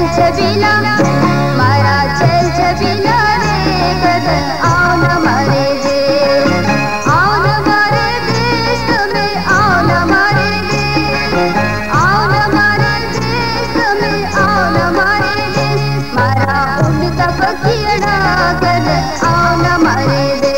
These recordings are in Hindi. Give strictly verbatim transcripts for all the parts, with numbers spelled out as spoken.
छबीला मारा चल छबीला रे कदर आओ न मारे देश, आओ न मारे देश में, आओ न मारे देश, आओ न मारे देश में, आओ न मारे देश। मारा उड़ता पखियड़ा कदर आओ न मारे देश।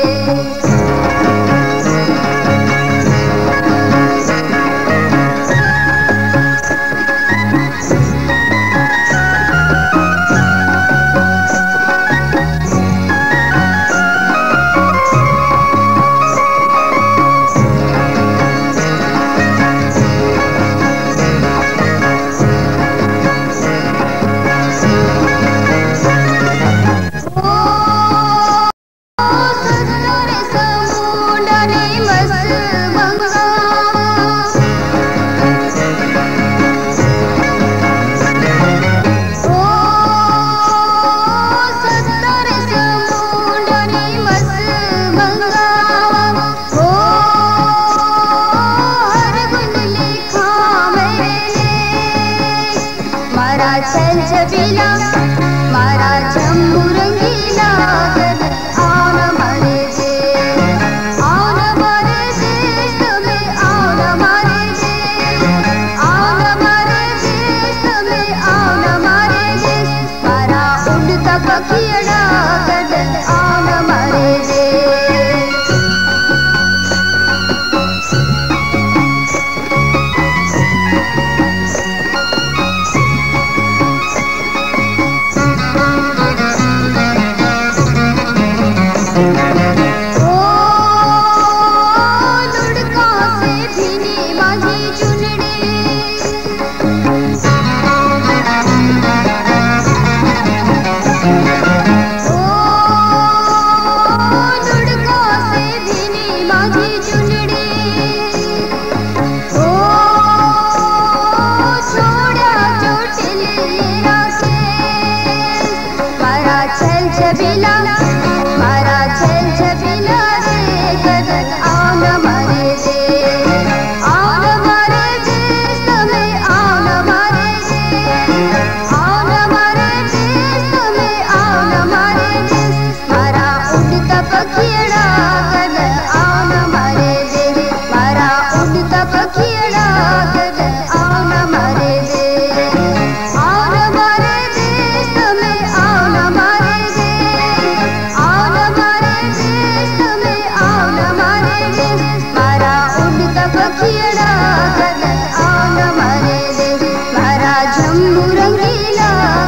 चल छबीला मारा जम्मू रंगीला कदर आओ न मारे देश, आओ न मारे देश में, आओ न मारे देश, आओ न मारे देश में, आओ न मारे देश। मारा उड़ता पखियड़ा कदर आओ न मारे देश। चल छबीला मारा चल छबीला रे कदर आओ न मारे देश, आओ न मारे देश में, आओ न मारे देश, आओ न मारे देश में, आओ न मारे देश। मारा उड़ता पखियड़ा कदर आओ न मारे देश, मारा उड़ता पखियड़ा कदर आओ न मारे देश, आओ न मारे देश में, आओ न मारे पखियड़ा कदर आओ न मारे देश। मारा जम्मू रंगीला